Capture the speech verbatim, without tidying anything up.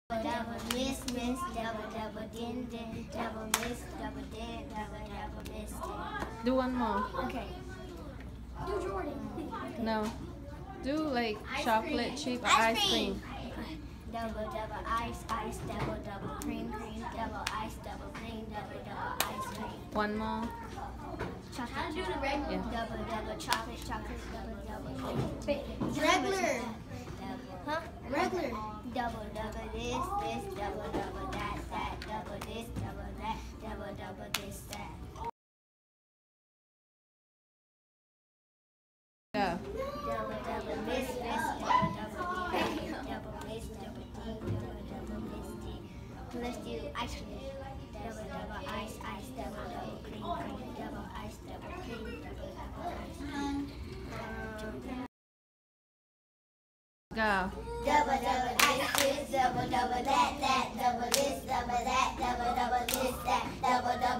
Double miss, miss, double, double, din, din, double miss, double, din, double, double, miss, din. Do one more. Okay. Do Jordan. No. Do like Ice chocolate cream. chip or Ice ice cream. cream. Double, double, ice, ice, double, double, cream, cream, double, ice, double, cream, double, double, ice cream. One more. Chocolate. How to do the regular? Yeah. Double, double, chocolate, chocolate, double, double, cream. Regular. Huh? Regular. Double, double this, this, double, double that, that, double this, double that, double, double this, that. Yeah. Double, double this, this, double, double this, double this, double D, double, double this, D. Let's do ice cream. Double, double ice, ice, double, double cream, cream, double ice, double cream, double, double ice. Um, Go. Double, double this, this, double, double that, that, double this, double that, double, double this, that, double, double.